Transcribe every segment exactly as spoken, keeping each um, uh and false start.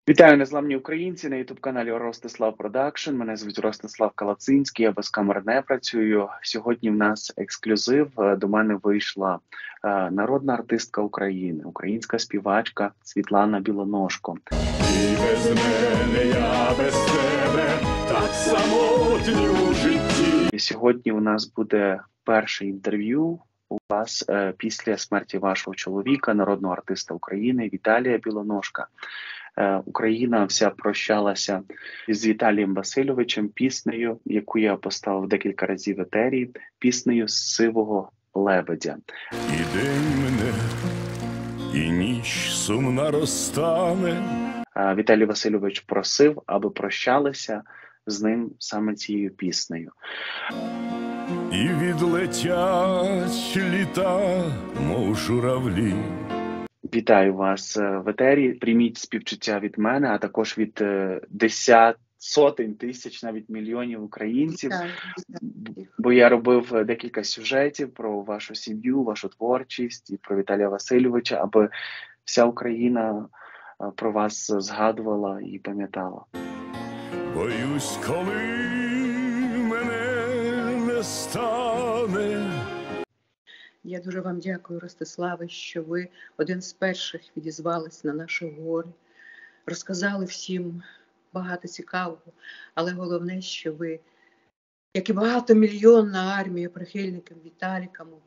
Вітаю, незламні українці, на ютуб-каналі Ростислав Продакшн. Мене звуть Ростислав Калацинський, я без камер не працюю. Сьогодні в нас ексклюзив. До мене вийшла е, народна артистка України, українська співачка Світлана Білоножко. І без мене, я без тебе, так самотній у житті. І сьогодні у нас буде перше інтерв'ю у вас е, після смерті вашого чоловіка, народного артиста України Віталія Білоножка. Україна вся прощалася з Віталієм Васильовичем піснею, яку я поставив декілька разів в етері, піснею «Сивого лебедя». І день мене, і ніч сумна розтане. Віталій Васильович просив, аби прощалися з ним саме цією піснею. І відлетять літа, мов журавлі. Вітаю вас в етері, прийміть співчуття від мене, а також від десят, сотень тисяч, навіть мільйонів українців, бо я робив декілька сюжетів про вашу сім'ю, вашу творчість і про Віталія Васильовича, аби вся Україна про вас згадувала і пам'ятала. Боюсь, коли мене не стане. Я дуже вам дякую, Ростиславе, що ви один з перших відізвались на наші гори, розказали всім багато цікавого, але головне, що ви, як і багатомільйонна армія прихильників Віталіка мого,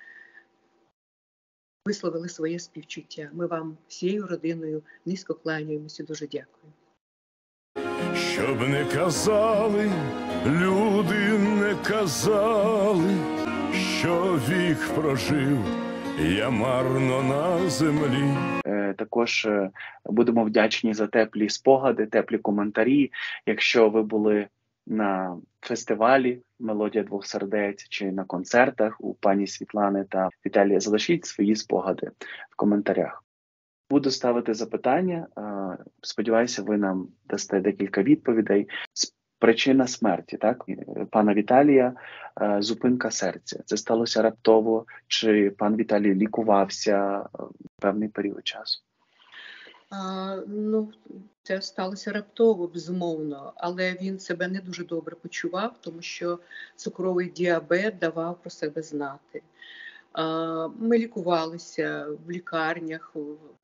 висловили своє співчуття. Ми вам всією родиною низько кланяємося. Дуже дякую. Щоб не казали, люди не казали, що вік прожив я марно на землі. Е, також е, будемо вдячні за теплі спогади, теплі коментарі. Якщо ви були на фестивалі «Мелодія двох сердець» чи на концертах у пані Світлани та Віталія, залишіть свої спогади в коментарях. Буду ставити запитання. Е, сподіваюся, ви нам дасте декілька відповідей. Причина смерті, так, пана Віталія, е, зупинка серця. Це сталося раптово, чи пан Віталій лікувався певний період часу? А, ну, це сталося раптово, безумовно, але він себе не дуже добре почував, тому що цукровий діабет давав про себе знати. А, ми лікувалися в лікарнях,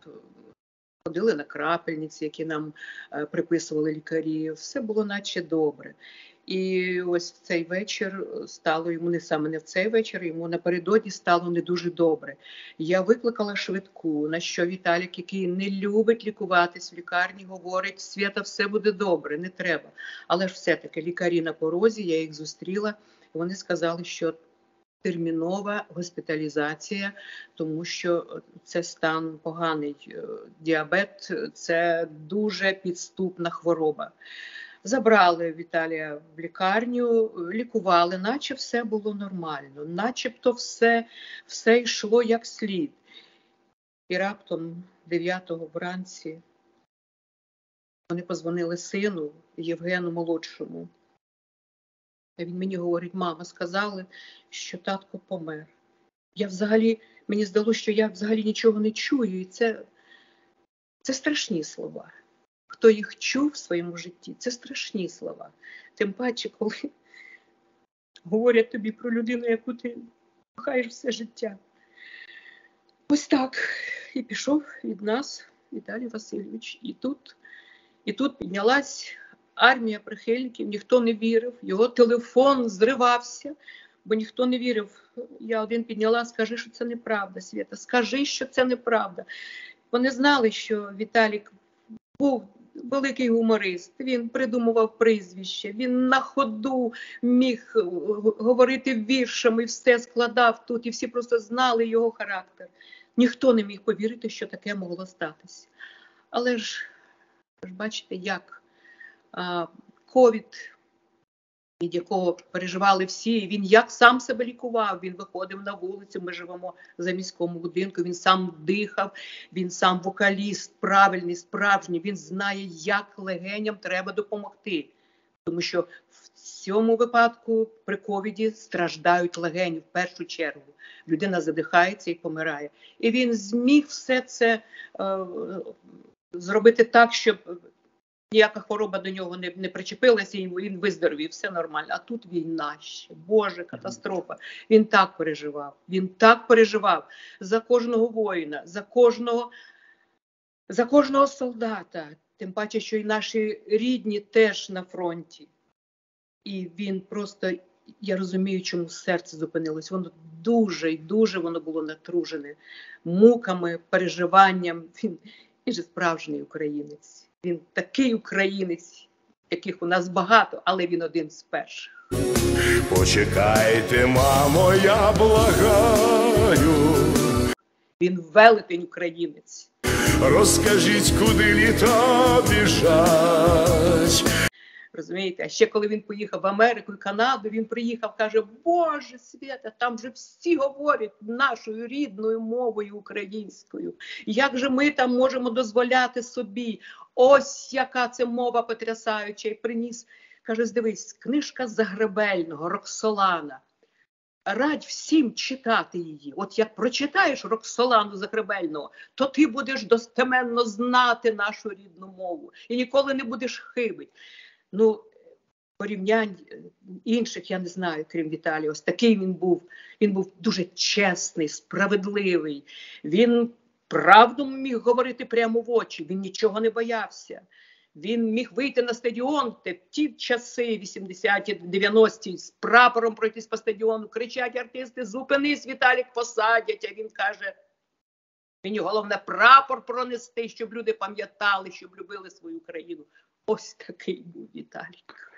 ходили на крапельниці, які нам е, приписували лікарі. Все було наче добре. І ось в цей вечір стало йому, не саме не в цей вечір, йому напередодні стало не дуже добре. Я викликала швидку, на що Віталік, який не любить лікуватись в лікарні, говорить: Свята, все буде добре, не треба. Але ж все-таки лікарі на порозі, я їх зустріла, і вони сказали, що термінова госпіталізація, тому що це стан поганий. Діабет – це дуже підступна хвороба. Забрали Віталія в лікарню, лікували, наче все було нормально, начебто все, все йшло як слід. І раптом дев'ятого вранці вони позвонили сину, Євгену молодшому. А він мені говорить: мама, сказали, що татко помер. Я взагалі, мені здалося, що я взагалі нічого не чую. І це, це страшні слова. Хто їх чув в своєму житті, це страшні слова. Тим паче, коли говорять тобі про людину, яку ти кохаєш все життя. Ось так. І пішов від нас Віталій Васильович. І тут, і тут піднялась армія прихильників, ніхто не вірив, його телефон зривався, бо ніхто не вірив. Я один підняла: скажи, що це неправда, Свята, скажи, що це неправда. Вони знали, що Віталік був великий гуморист, він придумував прізвище, він на ходу міг говорити віршами, все складав тут, і всі просто знали його характер. Ніхто не міг повірити, що таке могло статися. Але ж, ж бачите, як ковід, від якого переживали всі, він як сам себе лікував, він виходив на вулицю, ми живемо за міському будинку, він сам дихав, він сам вокаліст, правильний, справжній, він знає, як легеням треба допомогти. Тому що в цьому випадку при ковіді страждають легені в першу чергу. Людина задихається і помирає. І він зміг все це е, зробити так, щоб ніяка хвороба до нього не, не причепилася, і він виздоровів, все нормально. А тут війна ще, Боже, катастрофа. Він так переживав, він так переживав за кожного воїна, за кожного, за кожного солдата. Тим паче, що і наші рідні теж на фронті. І він просто, я розумію, чому серце зупинилось. Воно дуже і дуже воно було натружене муками, переживанням. Він, він же справжній українець. Він такий українець, яких у нас багато, але він один з перших. Почекайте, мамо, я благаю. Він велетень українець. Розкажіть, куди літа біжать. Розумієте, а ще коли він поїхав в Америку і Канаду, він приїхав, каже, Боже, Свята, там же всі говорять нашою рідною мовою українською. Як же ми там можемо дозволяти собі? Ось яка це мова потрясаюча. І приніс, каже, здивись, книжка Загребельного, Роксолана. Радь всім читати її. От як прочитаєш Роксолану Загребельного, то ти будеш достеменно знати нашу рідну мову. І ніколи не будеш хибити. Ну, порівнянь інших я не знаю, крім Віталія. Ось такий він був. Він був дуже чесний, справедливий. Він правду міг говорити прямо в очі. Він нічого не боявся. Він міг вийти на стадіон в ті часи, вісімдесяті, дев'яності, з прапором пройтись по стадіону, кричать артисти, зупинись, Віталік, посадять. А він каже, мені головне прапор пронести, щоб люди пам'ятали, щоб любили свою країну. Ось такий був Віталік.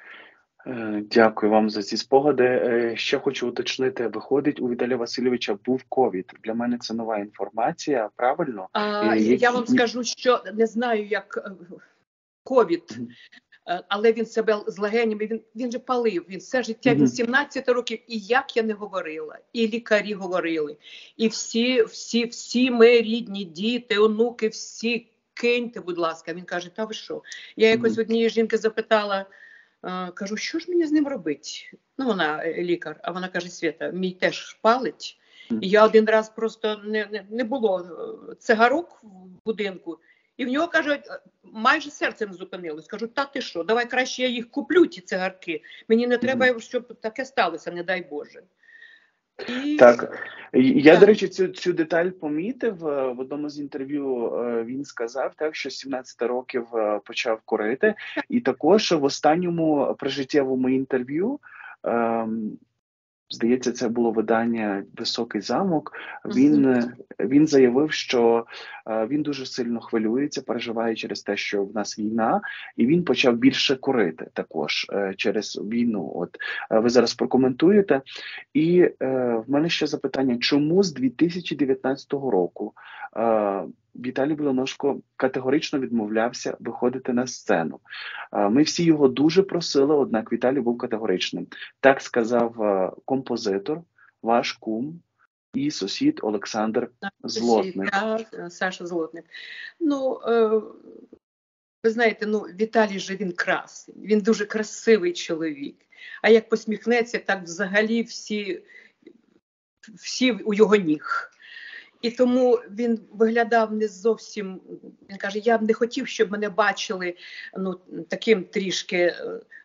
Дякую вам за ці спогади. Ще хочу уточнити, виходить, у Віталія Васильовича був ковід. Для мене це нова інформація, правильно? А, Які... Я вам скажу, що не знаю, як ковід, mm-hmm. але він себе з легенями, він, він же палив, він все життя, mm-hmm. він сімнадцять років, і як я не говорила, і лікарі говорили, і всі, всі, всі ми рідні, діти, онуки, всі, киньте, будь ласка. Він каже, та ви що? Я якось mm-hmm. однієї жінки запитала, а, кажу, що ж мені з ним робити? Ну, вона лікар, а вона каже, Свята, мій теж палить. Mm-hmm. І я один раз просто, не, не, не було цигарок в будинку, і в нього, кажуть, майже серце не зупинилось. Кажу, та ти що, давай краще я їх куплю, ті цигарки. Мені не треба, mm-hmm. щоб таке сталося, не дай Боже. І... Так, я, так. до речі, цю, цю деталь помітив. В одному з інтерв'ю він сказав, так, що з сімнадцяти років почав курити. І також в останньому прижиттєвому інтерв'ю, ем, здається, це було видання «Високий замок», він, uh-huh. він заявив, що е, він дуже сильно хвилюється, переживає через те, що в нас війна, і він почав більше курити також е, через війну. От е, ви зараз прокоментуєте. І е, в мене ще запитання, чому з дві тисячі дев'ятнадцятого року е, Віталій Білоножко категорично відмовлявся виходити на сцену. Ми всі його дуже просили, однак Віталій був категоричним. Так сказав композитор, ваш кум і сусід Олександр Злотник. Я, Саша Злотник. Ну, ви знаєте, ну, Віталій же він красний, він дуже красивий чоловік. А як посміхнеться, так взагалі всі, всі у його ніг. І тому він виглядав не зовсім, він каже, я б не хотів, щоб мене бачили ну, таким трішки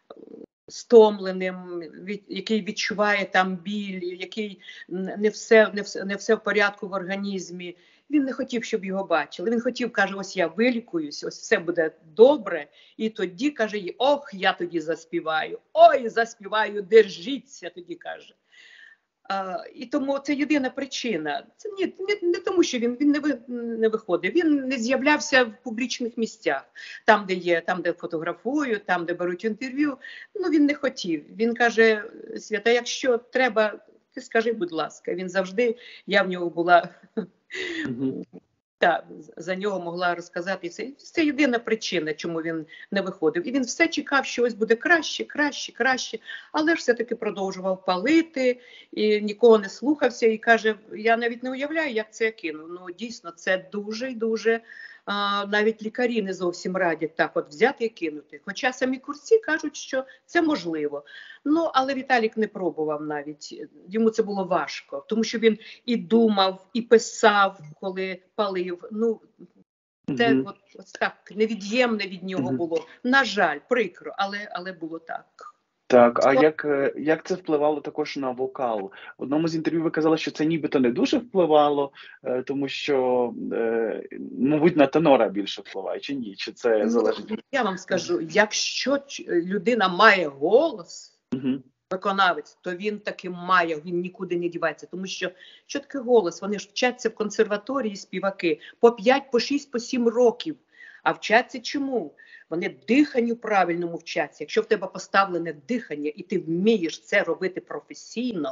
стомленим, від, який відчуває там біль, який не все, не, все, не все в порядку в організмі. Він не хотів, щоб його бачили. Він хотів, каже, ось я вилікуюсь, ось все буде добре. І тоді, каже, ох, я тоді заспіваю, ой, заспіваю, держіться, тоді каже. Uh, і тому це єдина причина. Це не, не, не тому, що він, він не, ви, не виходив. Він не з'являвся в публічних місцях. Там, де є, там, де фотографують, там, де беруть інтерв'ю. Ну, він не хотів. Він каже, Свята, якщо треба, ти скажи, будь ласка. Він завжди, я в нього була... Mm-hmm. Так, за нього могла розказати. Це, це єдина причина, чому він не виходив. І він все чекав, що ось буде краще, краще, краще. Але ж все-таки продовжував палити, і нікого не слухався. І каже, я навіть не уявляю, як це я кинув. Ну, дійсно, це дуже і дуже, а, навіть лікарі не зовсім радять так от взяти і кинути. Хоча самі курці кажуть, що це можливо. Ну, але Віталік не пробував навіть. Йому це було важко, тому що він і думав, і писав, коли палив. Ну, Це Мгм. от, ось так невід'ємне від нього Мгм. було. На жаль, прикро, але, але було так. Так, а Що- як, е, як це впливало також на вокал? В одному з інтерв'ю ви казали, що це нібито не дуже впливало, е, тому що, е, мабуть, на тенора більше впливає, чи ні? Чи це Ну, залежить? я вам скажу, якщо ч- людина має голос, Мгм. виконавець, то він таки має, він нікуди не дівається. Тому що, що таке голос? Вони ж вчаться в консерваторії співаки по п'ять, по шість, по сім років. А вчаться чому? Вони диханню правильному вчаться. Якщо в тебе поставлене дихання, і ти вмієш це робити професійно,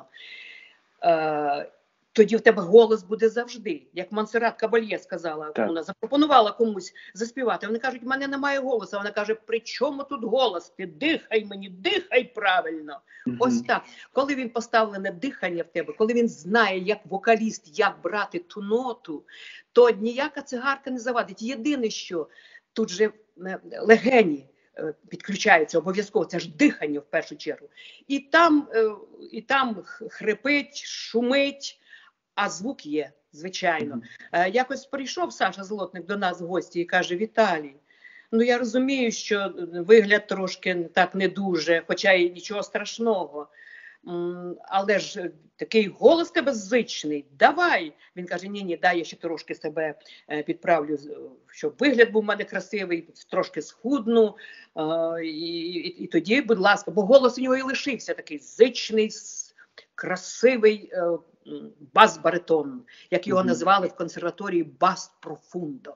е, тоді в тебе голос буде завжди. Як Монсеррат Кабальє сказала, Так. вона запропонувала комусь заспівати. Вони кажуть, в мене немає голосу. Вона каже, при чому тут голос? Ти дихай мені, дихай правильно. Мгм. Ось так. Коли він поставлене дихання в тебе, коли він знає, як вокаліст, як брати ту ноту, то ніяка цигарка не завадить. Єдине, що тут же е, легені е, підключаються обов'язково, це ж дихання в першу чергу. І там, е, і там х- хрипить, шумить, а звук є, звичайно. Мгм. Е, Якось прийшов Саша Золотник до нас в гості і каже, Віталій, ну я розумію, що вигляд трошки так не дуже, хоча і нічого страшного. М, Але ж е, такий голос тебе зичний, давай. Він каже, ні-ні, дай я ще трошки себе е, підправлю, з- щоб вигляд був у мене красивий, трошки схудну. е, І, і, і тоді, будь ласка, бо голос у нього і лишився такий зичний, с- красивий е, м, бас-баритон, як його Мгм. назвали в консерваторії бас-профундо.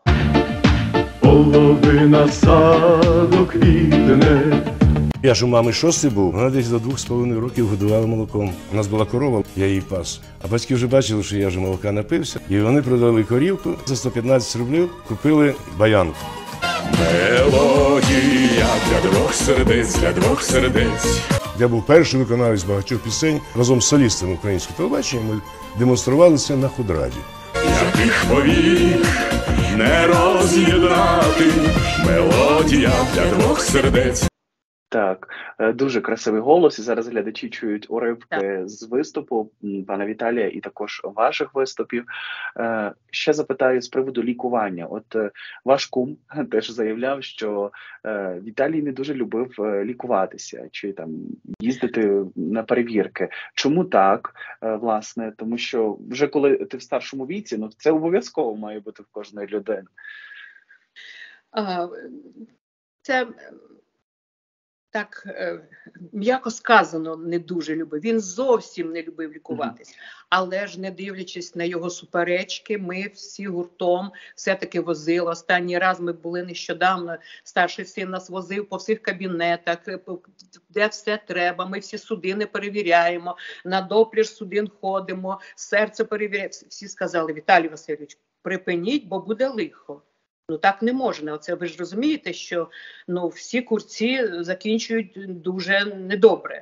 Половина саду квітне. Я ж у мами шостий був, вона десь до двох з половиною років годувала молоком. У нас була корова, я її пас. А батьки вже бачили, що я вже молока напився, і вони продали корівку за сто п'ятнадцять рублів, купили баян. Мелодія для двох сердець, для двох сердець. Я був перший виконавець багатьох пісень разом з солістами українського телебачення. Ми демонструвалися на худраді. Яких повік не роз'єднати. Мелодія для двох сердець. Так, е, дуже красивий голос. І зараз глядачі чують уривки з виступу м, пана Віталія і також ваших виступів. Е, Ще запитаю з приводу лікування. От е, ваш кум теж заявляв, що е, Віталій не дуже любив е, лікуватися чи там їздити на перевірки. Чому так, е, власне? Тому що вже коли ти в старшому віці, ну це обов'язково має бути в кожної людини. А, Це так е, м'яко сказано, не дуже любив. Він зовсім не любив лікуватись. Але ж не дивлячись на його суперечки, ми всі гуртом все-таки возили. Останній раз ми були нещодавно, старший син нас возив по всіх кабінетах, е, по- де все треба. Ми всі судини перевіряємо, на доплір судин ходимо, серце перевіряємо. Всі сказали, Віталій Васильович, припиніть, бо буде лихо. Ну так не можна. Оце ви ж розумієте, що ну всі курці закінчують дуже недобре.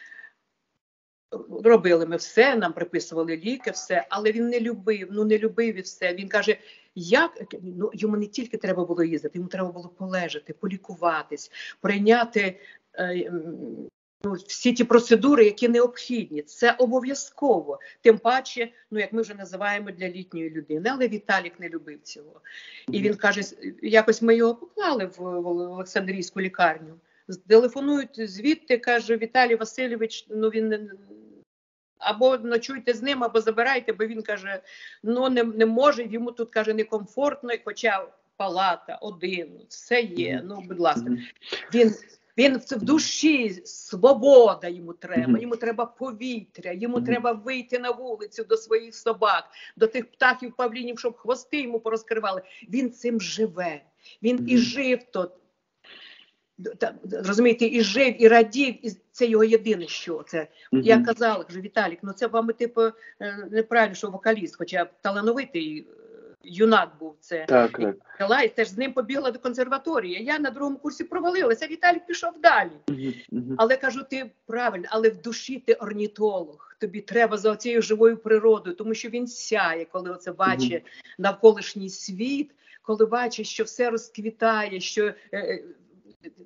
Робили ми все, нам приписували ліки, все, але він не любив, ну не любив і все. Він каже, як, ну йому не тільки треба було їздити, йому треба було полежати, полікуватись, прийняти е, м, ну, всі ті процедури, які необхідні. Це обов'язково. Тим паче, ну як ми вже називаємо для літньої людини. Але Віталік не любив цього. І він каже, якось ми його поклали в, в Олександрійську лікарню. Телефонують звідти, каже, Віталій Васильович, ну він не- або ночуйте з ним, або забирайте, бо він каже, ну не, не може, йому тут, каже, некомфортно, хоча палата, один, все є, ну, будь ласка. Мгм. Він, він в в душі, свобода йому треба, Мгм. йому треба повітря, йому Мгм. треба вийти на вулицю до своїх собак, до тих птахів, павлінів, щоб хвости йому порозкривали. Він цим живе, він і Мгм. жив то. Та, розумієте, і жив, і радів, і це його єдине, що це. Мгм. Я казала, кажу, Віталік, ну це вам, типу, е, неправильно, що вокаліст, хоча талановитий е, юнак був це. Так, так. Взяла і теж з ним побігла до консерваторії. Я на другому курсі провалилася, Віталік пішов далі. Мгм. Мгм. Але кажу, ти правильно, але в душі ти орнітолог. Тобі треба за цією живою природою, тому що він сяє, коли оце бачить навколишній світ, коли бачить, що все розквітає, що е, е,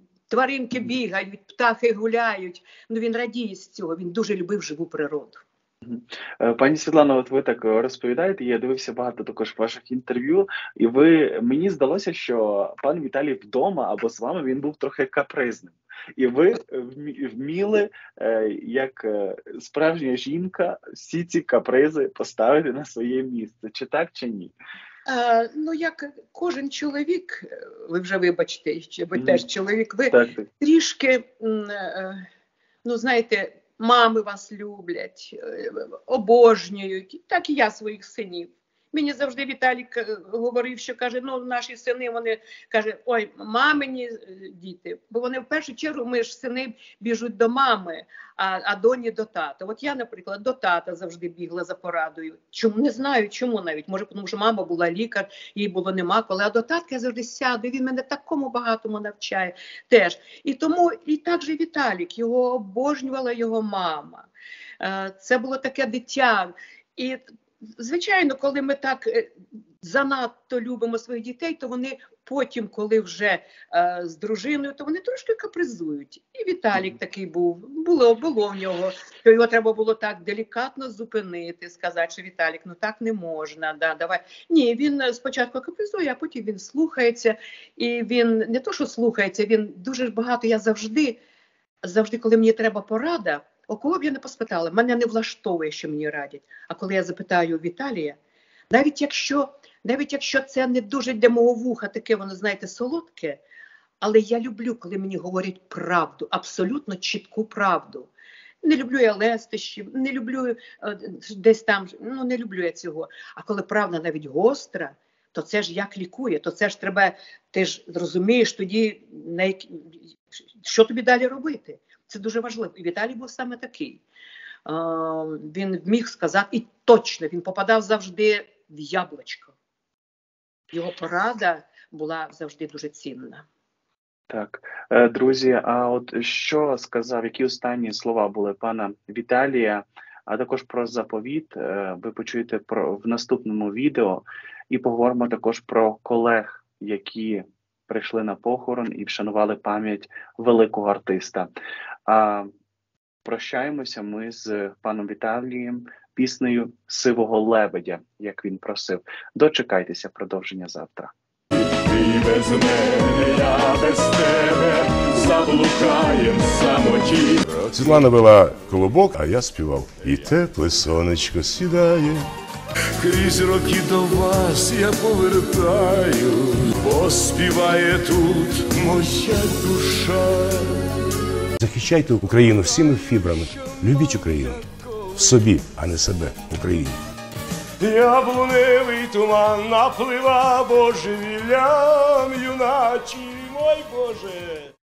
тваринки бігають, птахи гуляють. Ну він радіє з цього, він дуже любив живу природу. Мгм. Е, Пані Світлано, от ви так е, розповідаєте, я дивився багато також ваших інтерв'ю, і ви мені здалося, що пан Віталій вдома або з вами він був трохи капризним. І ви е, вмі- вміли, е, як е, справжня жінка, всі ці капризи поставити на своє місце. Чи так, чи ні? Е, ну, як кожен чоловік, е, ви вже вибачте, що ви Мгм. теж чоловік, ви Так, так. трішки, м, е, ну, знаєте, мами вас люблять, е, обожнюють, так і я своїх синів. Мені завжди Віталік е, говорив, що каже, ну, наші сини, вони, каже, ой, мамині е, діти, бо вони в першу чергу, ми ж сини біжуть до мами, а, а доні до тата. От я, наприклад, до тата завжди бігла за порадою. Чому? Не знаю, чому навіть. Може, тому що мама була лікар, їй було нема коли. А до татка я завжди сяду, він мене такому багатому навчає теж. І тому, і так же Віталік, його обожнювала його мама. Е, Це було таке дитя. І звичайно, коли ми так е, занадто любимо своїх дітей, то вони потім, коли вже е, з дружиною, то вони трошки капризують. І Віталік такий був, було, було в нього, то його треба було так делікатно зупинити, сказати, що Віталік, ну так не можна, да, давай. Ні, він спочатку капризує, а потім він слухається. І він не то, що слухається, він дуже багато, я завжди, завжди, коли мені треба порада, у кого б я не поспитала, мене не влаштовує, що мені радять. А коли я запитаю Віталія, навіть якщо, навіть якщо це не дуже для мого вуха, таке воно, знаєте, солодке, але я люблю, коли мені говорять правду, абсолютно чітку правду. Не люблю я лестощів, не люблю е, десь там, ну не люблю я цього. А коли правда навіть гостра, то це ж як лікує, то це ж треба, ти ж зрозумієш тоді, на які, що тобі далі робити. Це дуже важливо. І Віталій був саме такий. Е, він міг сказати, і точно, він попадав завжди в яблучко. Його порада була завжди дуже цінна. Так, Е, друзі, а от що сказав, які останні слова були пана Віталія, а також про заповіт, е, ви почуєте про в наступному відео, і поговоримо також про колег, які прийшли на похорон і вшанували пам'ять великого артиста. А прощаємося ми з паном Віталієм піснею «Сивого лебедя», як він просив. Дочекайтеся продовження завтра. Ти без мене, я без тебе, заблукаєм в самоті. Світлана вела колобок, а я співав. І тепле сонечко сідає. Крізь роки до вас я повертаю, бо співає тут моя душа. Захищайте Україну всіми фібрами. Любіть Україну. В собі, а не себе. В Україні. Яблуневий туман наплива божевіллям, юначі, мой Боже.